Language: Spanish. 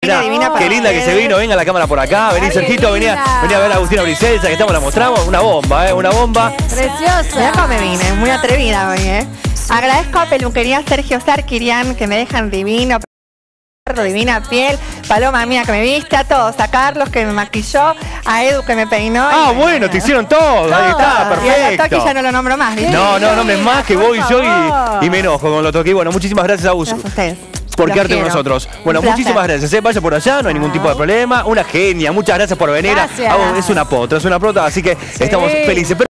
Mirá, divina para qué linda que se ustedes. vino, venga la cámara por acá, vení Sergito, venía a ver a Agustina Bricelsa, que estamos, la mostramos, una bomba, una bomba. Preciosa. Mirá cómo me vine, muy atrevida hoy, Agradezco a Peluquería Sergio Sarkirian, que me dejan divino, divina piel, Paloma mía que me viste, a todos, a Carlos que me maquilló, a Edu que me peinó. Ah, bueno, te hicieron todo, ahí está, Y a la Toki perfecto. ya no lo nombro más, ¿viste? No me más que voy yo y me enojo con lo Toki. Bueno, muchísimas gracias, Agus, Gracias a ustedes. por Los quedarte con quiero. nosotros. Bueno, Un placer. muchísimas gracias, vaya por allá, no hay ningún tipo de problema. Una genia, muchas gracias por venir. Gracias. Es una prota, así que estamos felices.